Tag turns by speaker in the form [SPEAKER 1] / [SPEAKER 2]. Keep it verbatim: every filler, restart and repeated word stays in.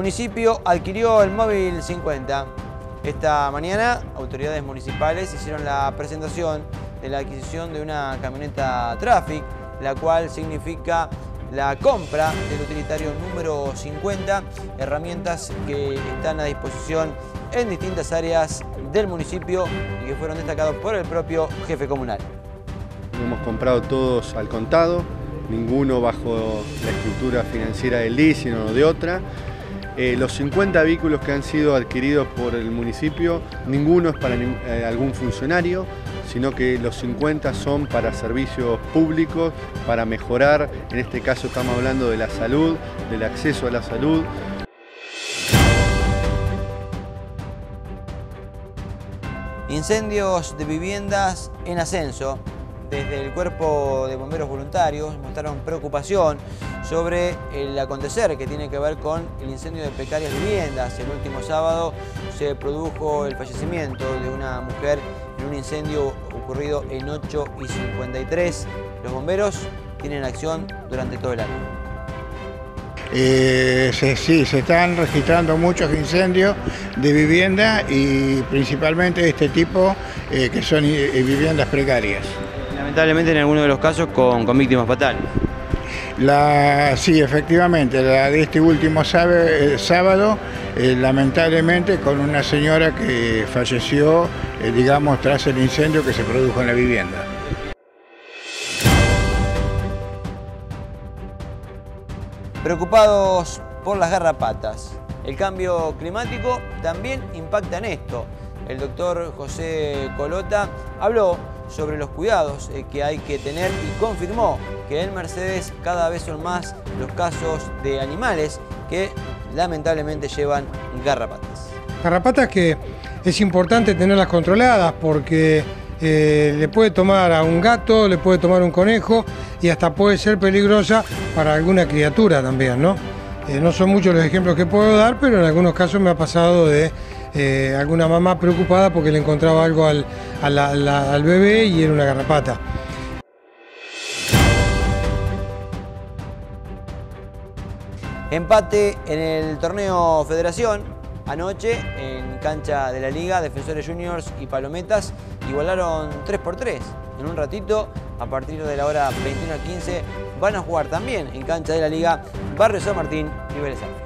[SPEAKER 1] municipio adquirió el móvil cincuenta. Esta mañana, autoridades municipales hicieron la presentación de la adquisición de una camioneta Traffic, la cual significa la compra del utilitario número cincuenta, herramientas que están a disposición en distintas áreas del municipio y que fueron destacados por el propio jefe comunal.
[SPEAKER 2] Hemos comprado todos al contado, ninguno bajo la estructura financiera del L I, sino de otra. Eh, los cincuenta vehículos que han sido adquiridos por el municipio, ninguno es para eh, algún funcionario, sino que los cincuenta son para servicios públicos, para mejorar, en este caso estamos hablando de la salud, del acceso a la salud.
[SPEAKER 1] Incendios de viviendas en ascenso. Desde el Cuerpo de Bomberos Voluntarios mostraron preocupación sobre el acontecer que tiene que ver con el incendio de precarias viviendas. El último sábado se produjo el fallecimiento de una mujer en un incendio ocurrido en ocho y cincuenta y tres. Los bomberos tienen acción durante todo el año.
[SPEAKER 3] Eh, se, sí, se están registrando muchos incendios de vivienda y principalmente de este tipo eh, que son eh, viviendas precarias.
[SPEAKER 1] Lamentablemente en algunos de los casos con, con víctimas fatales.
[SPEAKER 3] La, sí, efectivamente, la de este último sábado, sábado eh, lamentablemente con una señora que falleció, eh, digamos, tras el incendio que se produjo en la vivienda.
[SPEAKER 1] Preocupados por las garrapatas. El cambio climático también impacta en esto. El doctor José Colota habló sobre los cuidados que hay que tener y confirmó que en Mercedes cada vez son más los casos de animales que lamentablemente llevan garrapatas.
[SPEAKER 4] Garrapatas que es importante tenerlas controladas porque eh, le puede tomar a un gato, le puede tomar a un conejo y hasta puede ser peligrosa para alguna criatura también, ¿no? Eh, no son muchos los ejemplos que puedo dar, pero en algunos casos me ha pasado de eh, alguna mamá preocupada porque le encontraba algo al, al, al, al bebé y era una garrapata.
[SPEAKER 1] Empate en el torneo Federación. Anoche, en cancha de la Liga, Defensores Juniors y Palometas igualaron tres por tres. En un ratito, a partir de la hora veintiuno a quince, van a jugar también en cancha de la Liga Barrio San Martín y Vélez Sarsfield.